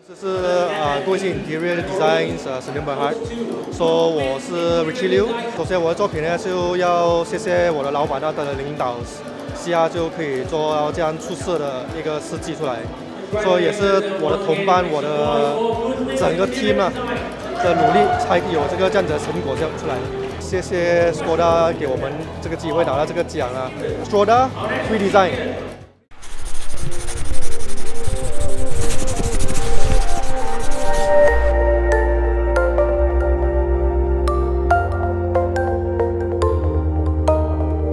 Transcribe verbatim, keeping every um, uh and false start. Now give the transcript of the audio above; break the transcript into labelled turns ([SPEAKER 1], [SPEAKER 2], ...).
[SPEAKER 1] 这是呃贵姓 Interior Designs 呃 Sdn Bhd， 说我是 Richie Liu。首先我的作品呢就要谢谢我的老板他的领导下就可以做到这样出色的一个设计出来，所以也是我的同伴我的整个 team 啊的努力才有这个这样子的成果这样出来的。谢谢 Skoda 给我们这个机会拿到这个奖啊 ，Skoda Free Design。